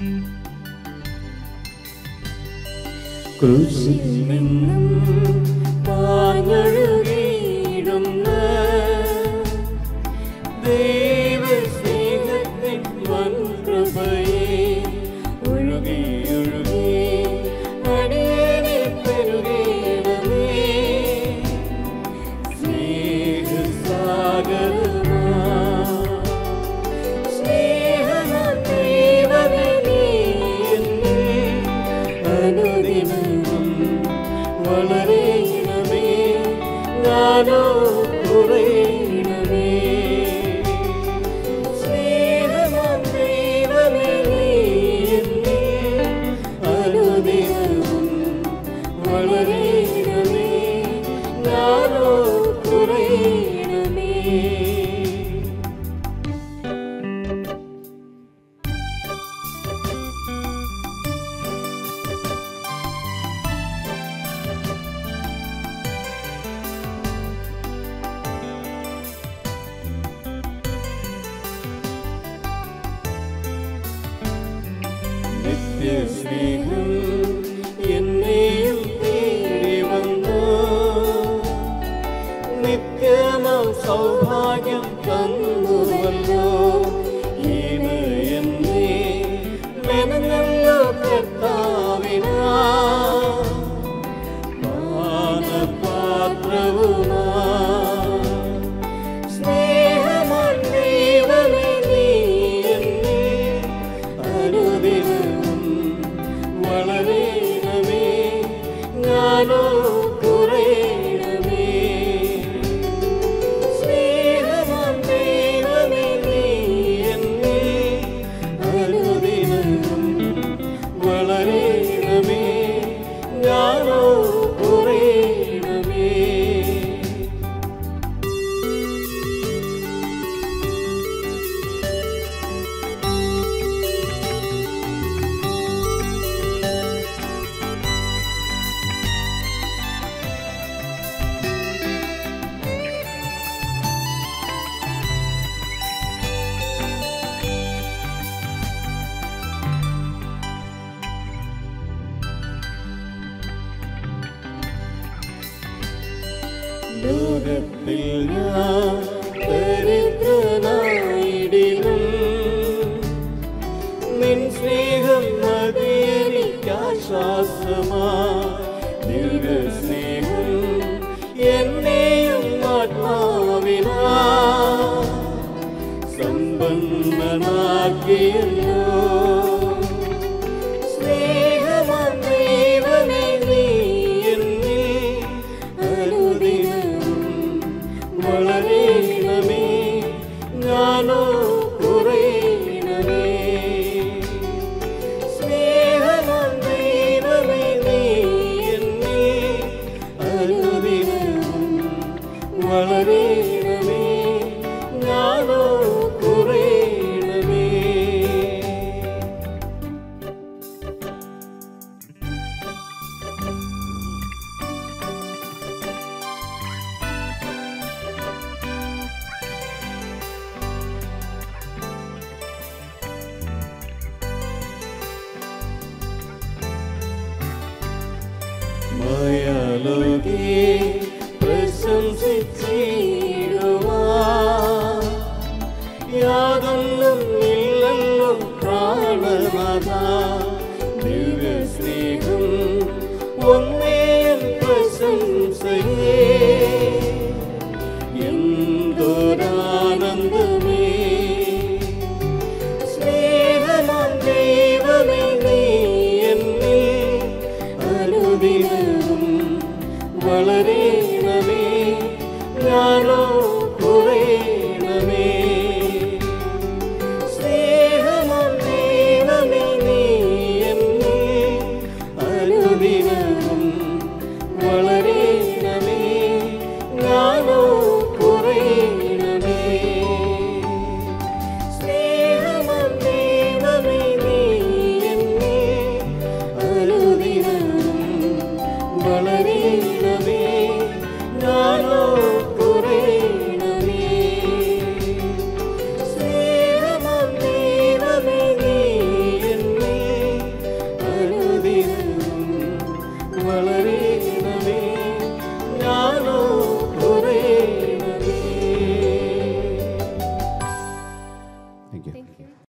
ക്രൂസിൽ നിന്നും പാഞ്ഞൊഴുകിയിടുന്ന ദൈവസ്നേഹത്തിൻ വൻകൃപയെ ഒഴുകി ഒഴുകി അടിയനിൽ പെരുകേണമേ. സ്നേഹസാഗരമാ സ്നേഹമാം ദൈവമേ, നീ എന്നിൽ അനുദിനവും വളരേണമേ, ഞാനോ കുറയണമേ. സ്നേഹമാം ദൈവമേ, നീ എന്നിൽ അനുദിനവും വളരേണമേ, ഞാനോ കുറയണമേ. നിത്യസ്നേഹം എന്നെയും തേടി വന്നു, നിത്യമാം സൗഭാഗ്യം തന്നുവല്ലോ. ഇത് എന്നെ മെനഞ്ഞല്ലോ കർത്താവിനാ, പാനപാത്രവുമാ. സ്നേഹമാം ദൈവമേ, നീ എന്നിൽ അനുദിനവും വളരേണമേ, ഞാനോ കുറയണമേ. സ്നേഹമാം ദൈവമേ, നീ എന്നിൽ അനുദിനവും വളരേണമേ, ഞാനോ കുറയണമേ. ലോകത്തിൽ ഞാൻ ദരിദ്രനായിടിലും നിൻ സ്നേഹം മതി എനിക്കാശ്വാസമാ. ദിവ്യസ്നേഹം എന്നെയും ആത്മാവിനാ സമ്പന്നനാക്കിയല്ലോ. സ്നേഹമാം ദൈവമേ, നീ എന്നിൽ അനുദിനവും വളരേണമേ, ഞാനോ കുറയണമേ. സ്നേഹമാം ദൈവമേ, നീ എന്നിൽ അനുദിനവും വളരേണമേ, ഞാനോ കുറയണമേ. മായാലോകേ പ്രശംസിച്ചിടുവാൻ യാതൊന്നും ഇല്ലല്ലോ പ്രാണനാഥാ. ദിവ്യസ്നേഹം ഒന്നേയും പ്രശംസയേ, എന്തൊരാനന്ദമേ. സ്നേഹമാം ദൈവമേ, നീ എന്നിൽ അനുദിനവും വളരേണമേ, ഞാനോ കുറയണമേ. സ്നേഹമാം ദൈവമേ, നീ Thank you.